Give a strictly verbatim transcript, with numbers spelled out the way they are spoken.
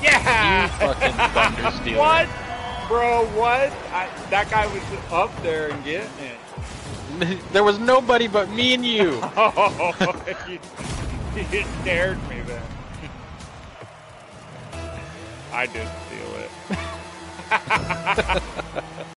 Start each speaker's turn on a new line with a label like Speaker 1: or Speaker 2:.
Speaker 1: Yeah!
Speaker 2: You fucking thunder stealer.
Speaker 1: What? Bro, what? I, that guy was up there and getting it.
Speaker 2: There was nobody but me and you.
Speaker 1: Oh, you, you dared me then. I did steal it.